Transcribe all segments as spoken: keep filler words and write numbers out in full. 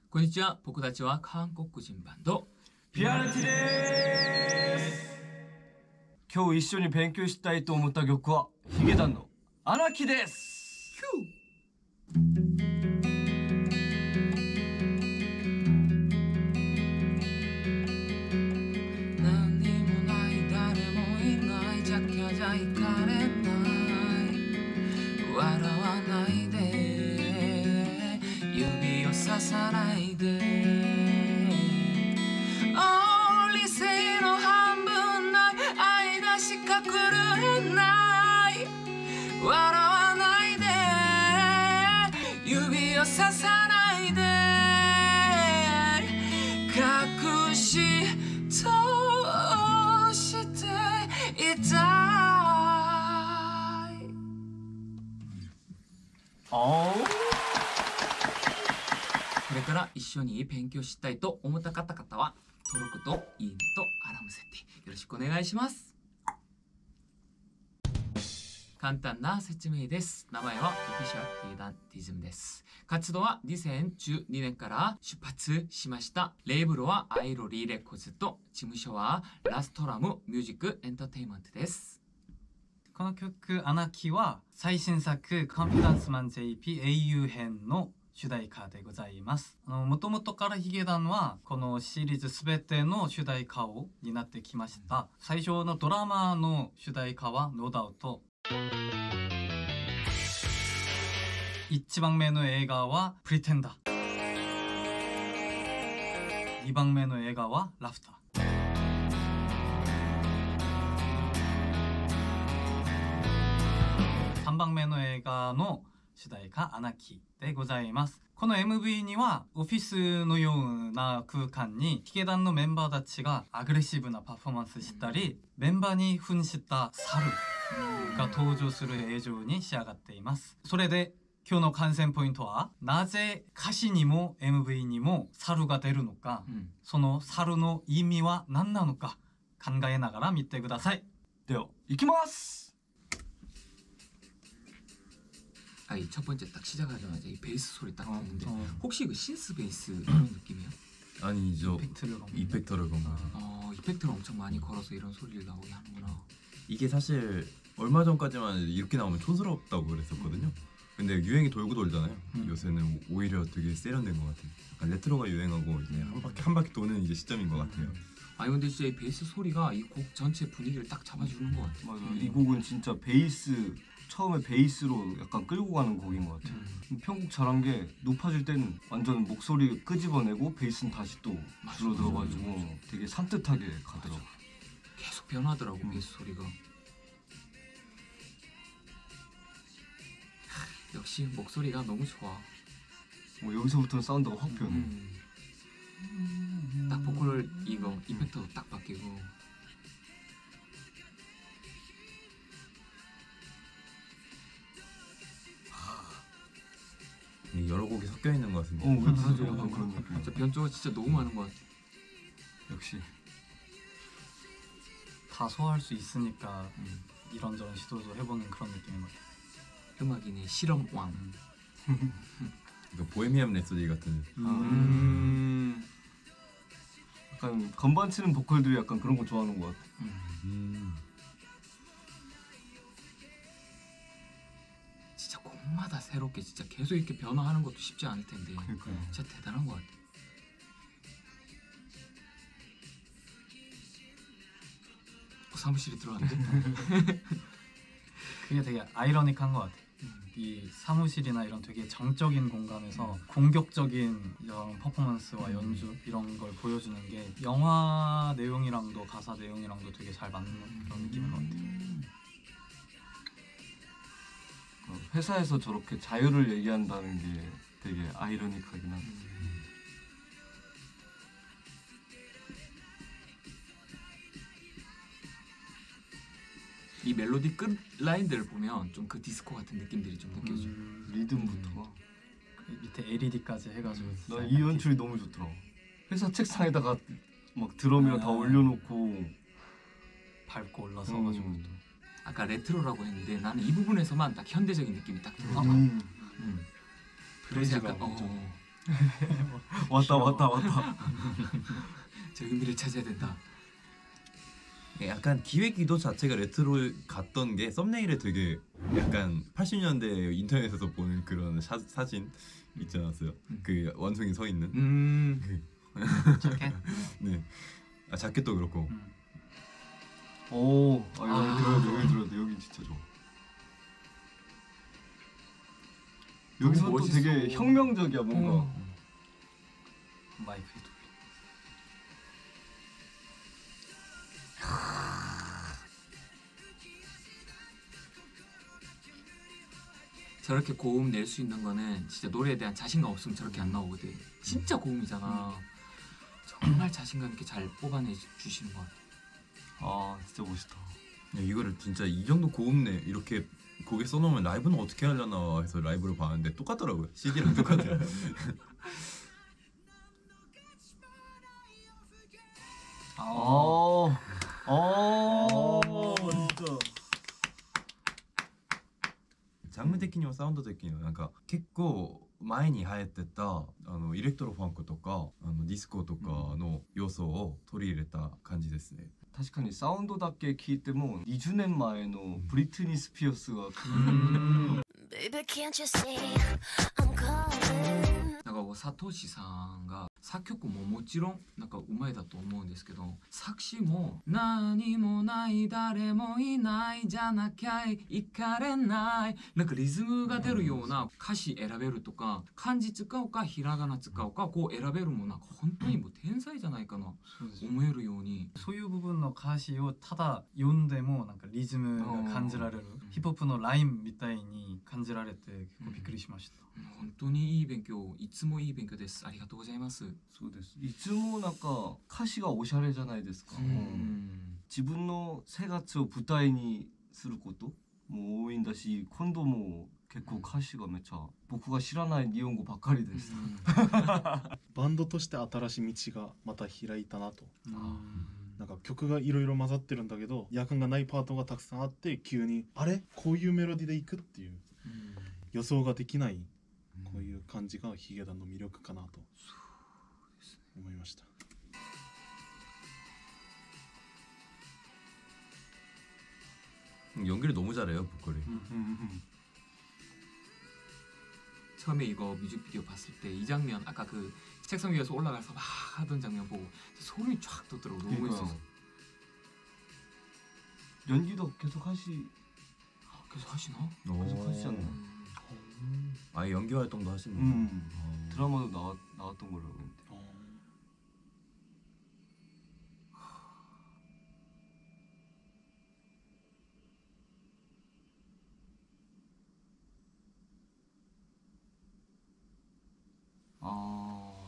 こんにちは。僕たちは韓国人バンドピアノティです。今日一緒に勉強したいと思った曲はヒゲダンのアナキです。 何にもない誰もいないじゃきゃじゃいかれない笑わないで指をささないで理性の半分ない間しか狂えない笑わないで指をささないで隠し通していたい。 あこれから一緒に勉強したいと思った方々は登録といいねとアラーム設定よろしくお願いします。簡単な説明です。名前はオフィシャルヒゲダンディズムです。活動はにせんじゅうにねんから出発しました。レーブルはアイロリーレコーズと事務所はラストラムミュージックエンターテインメントです。 この曲アナキは最新作コンフィダンスマン ジェイピー 英雄編の主題歌でございます。もともとからヒゲダンはこのシリーズすべての主題歌を担ってきました。最初のドラマの主題歌はノーダウト。いちばんめの映画はプリテンダー。にばんめの映画はラフター。さんばんめの映画の主題歌アナキでございます。この エムブイ にはオフィスのような空間にヒゲダンのメンバーたちがアグレッシブなパフォーマンスしたり、メンバーに扮した猿が登場する映像に仕上がっています。それで今日の観戦ポイントはなぜ歌詞にも エムブイ にも猿が出るのか、うん、その猿の意味は何なのか考えながら見てください。 では行きます。 아니 첫 번째 딱 시작하자마자 이 베이스 소리 딱 듣는데 어, 어. 혹시 그 신스 베이스 이런 느낌이야? 아니죠. 이펙트를 이펙터를 건 거. 어, 이펙트를 엄청 많이 걸어서 이런 소리를 나오게 하는구나. 이게 사실 얼마 전까지만 이렇게 나오면 촌스럽다고 그랬었거든요. 근데 유행이 돌고 돌잖아요. 음. 요새는 오히려 되게 세련된 것 같아요. 약간 레트로가 유행하고 이제 한 바퀴 한 바퀴 도는 이제 시점인 것 같아요. 아니 근데 진짜 이 베이스 소리가 이 곡 전체 분위기를 딱 잡아주는 것 같아. 맞아. 음. 이 곡은 진짜 베이스 처음에 베이스로 약간 끌고 가는 곡인 것 같아요. 음. 편곡 잘한 게 높아질 때는 완전 목소리 끄집어내고 베이스는 다시 또 줄어들어가지고 되게 산뜻하게 가더라고. 계속 변하더라고 음. 베이스 소리가. 역시 목소리가 너무 좋아. 뭐 여기서부터는 사운드가 확 변해. 음. 딱 보컬 이거 이펙터도 딱 바뀌고. 여러 곡이 섞여 있는 것 같은데. 어, 맞아. 약간 그런 느낌. 진짜 변조가 진짜 너무 많은 것 같아. 역시 다 소화할 수 있으니까 음. 이런저런 시도도 해보는 그런 느낌인 것 같아. 음악인의 실험왕. 음. 이거 보헤미안 랩소디 같은. 음. 음. 약간 건반 치는 보컬들이 약간 그런 거 좋아하는 것 같아. 음. 음. 진짜 곡마다 새롭게 진짜 계속 이렇게 변화하는 것도 쉽지 않을 텐데. 그러니까요. 진짜 대단한 것 같아. 어, 사무실에 들어왔는데? 그게 되게 아이러닉한 것 같아. 이 사무실이나 이런 되게 정적인 공간에서 음. 공격적인 이런 퍼포먼스와 음. 연주 이런 걸 보여주는 게 영화 내용이랑도 가사 내용이랑도 되게 잘 맞는 음. 그런 느낌인 것 같아요. 회사에서 저렇게 자유를 얘기한다는 게 되게 아이러닉하긴 하다. 음. 이 멜로디 끝 라인들을 보면 좀 그 디스코 같은 느낌들이 좀 느껴져. 음, 리듬부터 그 밑에 엘이디까지 해가지고. 나 이 연출이 너무 좋더라. 회사 책상에다가 막 드럼이랑 아, 다 올려놓고 밟고 올라서가지고. 음. 아까 레트로라고 했는데 나는 이 부분에서만 딱 현대적인 느낌이 딱 들어와. 음. 음. 그래서 약간 어, 왔다 왔다 왔다. 저 의미를 찾아야 된다. 약간 기획기도 자체가 레트로 같던 게 썸네일에 되게 약간 팔십 년대 인터넷에서 보는 그런 사, 사진 있지 않았어요? 음. 그 원숭이 서 있는. 음. 자켓. 네. 아 자켓도 그렇고. 음. 오, 아, 여기 아. 들어야 돼, 여기 들어야 돼. 여기 진짜 좋아. 여기서 또 멋있어. 되게 혁명적이야 뭔가. 어. 마이크 도 저렇게 고음 낼 수 있는 거는 진짜 노래에 대한 자신감 없으면 저렇게 안 나오거든. 진짜 고음이잖아. 정말 자신감 있게 잘 뽑아내 주시는 것 같아. 아, 진짜 멋있다. 야, 이거를 진짜 이 정도 고음내 이렇게 곡에 써놓으면 라이브는 어떻게 하려나 해서 라이브를 봤는데 똑같더라고요. 씨디랑 똑같아요. 아, 아, 진짜. ジャンル的にはサウンド的にはなんか結構前に流行ってたあのエレクトロファンクとかあのディスコとかの要素を取り入れた感じですね。 確かにサウンドだけ聞いてもにじゅうねんまえのブリトニー・スピアースが Baby, can't you see I'm calling? なんかこうサトシさんが作曲ももちろんなんかうまいだと思うんですけど、作詞も何もない誰もいないじゃなきゃいかれない、なんかリズムが出るような歌詞選べるとか、漢字使うかひらがな使うかこう選べるもん、なんか本当にもう天才じゃないかな思えるように。 そういう部分の歌詞をただ読んでもなんかリズムが感じられる、ヒップホップのラインみたいに感じられて結構びっくりしました。 本当にいい勉強、いつもいい勉強です。ありがとうございます。 そうです。いつもなんか歌詞がおしゃれじゃないですか。 うん自分の生活を舞台にすることも多いんだし、今度も結構歌詞がめっちゃ僕が知らない日本語ばっかりでした。 バンドとして新しい道がまた開いたなと。 あなんか曲がいろいろ混ざってるんだけど夜間がないパートがたくさんあって急にあれこういうメロディーでいくっていう予想ができないこういう感じがヒゲダンの魅力かなと思いました。 연기를 너무 잘해요 보컬이. 처음에 이거 뮤직비디오 봤을 때 이 장면, 아까 그 책상 위에서 올라가서 막 하던 장면 보고 소름이 쫙 돋더라고. 너무 그러니까요. 멋있어서. 연기도 계속 하시 계속 하시나? 계속 하시잖아요. 음. 아예 연기 활동도 하시는 거예요? 음. 어. 드라마도 나왔 나왔던 걸로 알고 있는데. 아.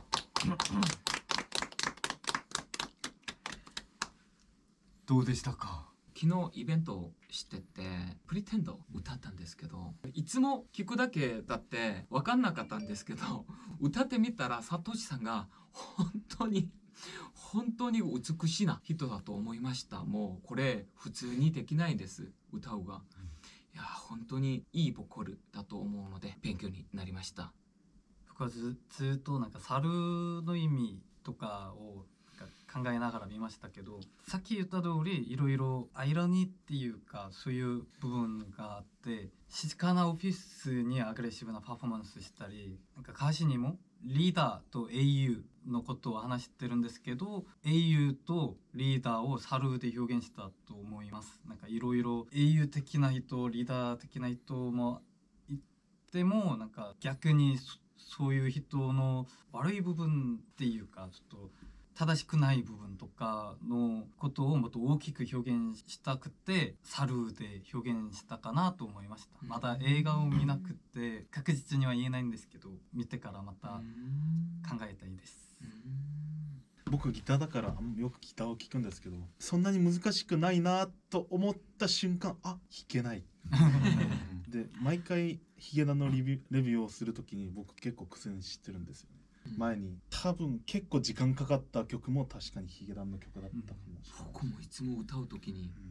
どうでしたか? 昨日イベントをしててプリテンド歌ったんですけど、いつも聞くだけだって分かんなかったんですけど、歌ってみたらサトシさんが本当に本当に美しいな人だと思いました。もうこれ普通にできないです、歌うが。いや本当にいいボーカルだと思うので勉強になりました。 僕はずずっとなんか猿の意味とかを考えながら見ましたけど、さっき言った通りいろいろアイロニーっていうかそういう部分があって、静かなオフィスにアグレッシブなパフォーマンスしたり、なんか歌詞にもリーダーと英雄のことを話してるんですけど、英雄とリーダーを猿で表現したと思います。なんかいろいろ英雄的な人、リーダー的な人もいても、なんか逆にそういう人の悪い部分っていうかちょっと正しくない部分とかのことをもっと大きく表現したくて猿で表現したかなと思いました。まだ映画を見なくて確実には言えないんですけど、見てからまた考えたいです。 僕ギターだからよくギターを聴くんですけど、そんなに難しくないなと思った瞬間、あ、弾けないで毎回ヒゲダンのレビュー、レビューをするときに僕結構苦戦してるんですよね。前に多分結構時間かかった曲も確かにヒゲダンの曲だったかもしれない。 僕もいつも歌うときに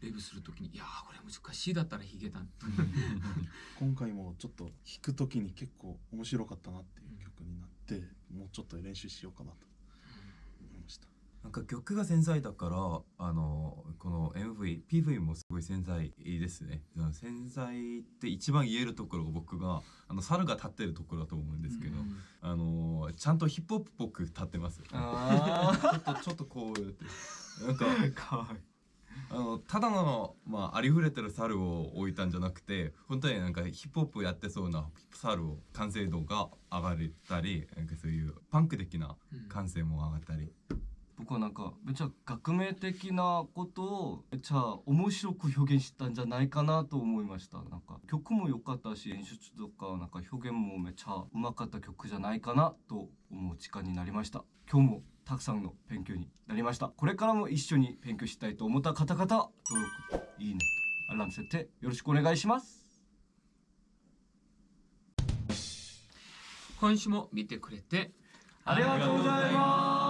レビューするときにいやーこれ難しいだったらヒゲダン今回もちょっと弾くときに結構面白かったなっていう曲になって、もうちょっと練習しようかなと思いました。 なんか曲が繊細だからあのこの エムブイ、ピーブイ もすごい繊細ですね。繊細って一番言えるところが僕があの猿が立ってるところだと思うんですけど、 うんあのちゃんとヒップホップっぽく立ってますよ。 あちょっとちょっとこうやってなんかかわいい。 あのただの、まあ、ありふれてる猿を置いたんじゃなくて本当になんかヒップホップやってそうな猿を完成度が上がったりなんかそういうパンク的な感性も上がったり、 僕はなんかめっちゃ革命的なことをめっちゃ面白く表現したんじゃないかなと思いました。なんか曲も良かったし演出とかなんか表現もめっちゃうまかった曲じゃないかなと思う時間になりました。今日もたくさんの勉強になりました。これからも一緒に勉強したいと思った方々登録といいねとアラーム設定よろしくお願いします。 今週も見てくれてありがとうございます。